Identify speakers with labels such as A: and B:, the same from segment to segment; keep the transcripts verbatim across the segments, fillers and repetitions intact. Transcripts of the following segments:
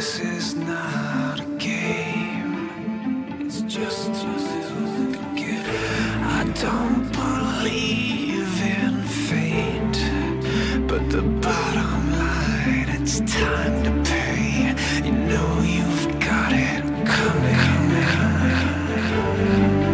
A: this is not a game, it's just a little beginning. I don't believe in fate, but the bottom line, it's time to pay. You know you've got it coming, coming, coming, coming.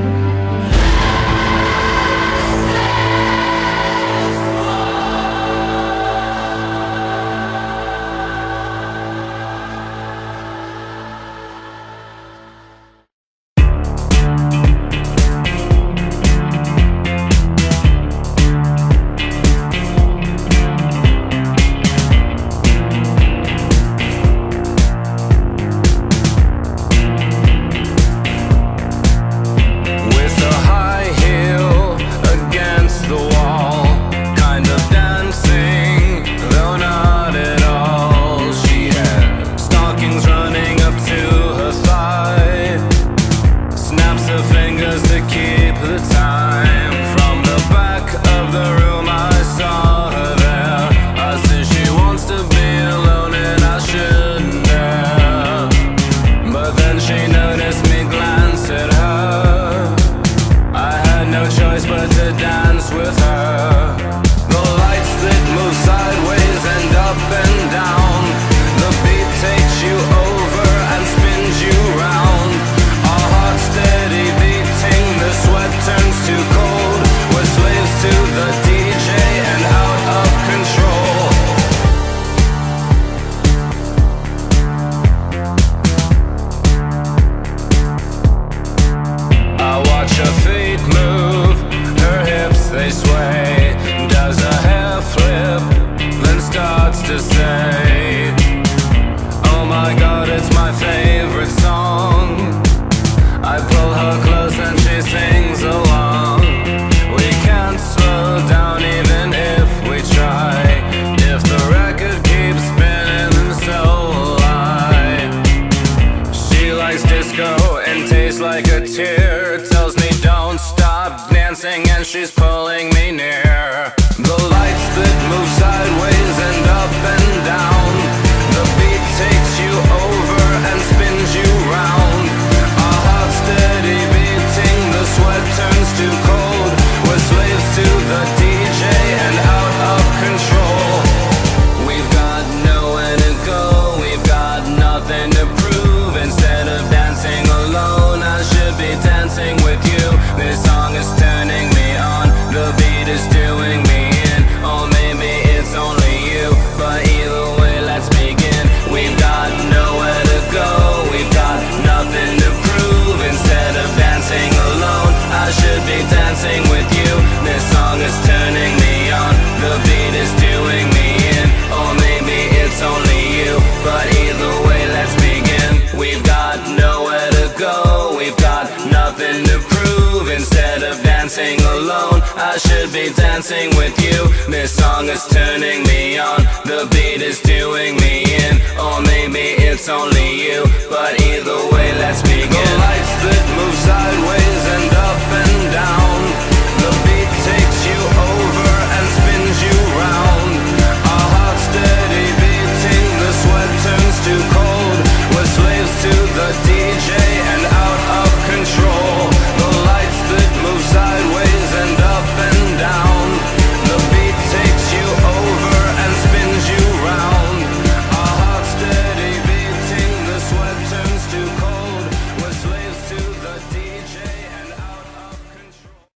B: To say, oh my God, it's my favorite song. I pull her close and she sings along. We can't slow down even if we try. If the record keeps spinning so alive. She likes disco and tastes like a tear. Tells me don't stop dancing and she's pulling me near. The lights that move sideways and up and down. The beat takes you over and spins you round. Our hearts steady beating, the sweat turns to cold. We're slaves to the D J and out of control. We've got nowhere to go, we've got nothing to prove. Instead of dancing alone, I should be dancing with you. This song is turning me on, the beat is doing me. Or maybe it's only you, but either way, let's begin. We've got nowhere to go, we've got nothing to prove. Instead of dancing alone, I should be dancing with you. This song is turning me on, the beat is doing me in. Or maybe it's only you, but either way, let's begin. We've got nowhere to go, we've got nothing to prove. Instead of dancing alone, I should be dancing with you. This song is turning me on, the beat is doing me in. Or maybe it's only you, but either way, let's begin. The lights that move sideways and up and down.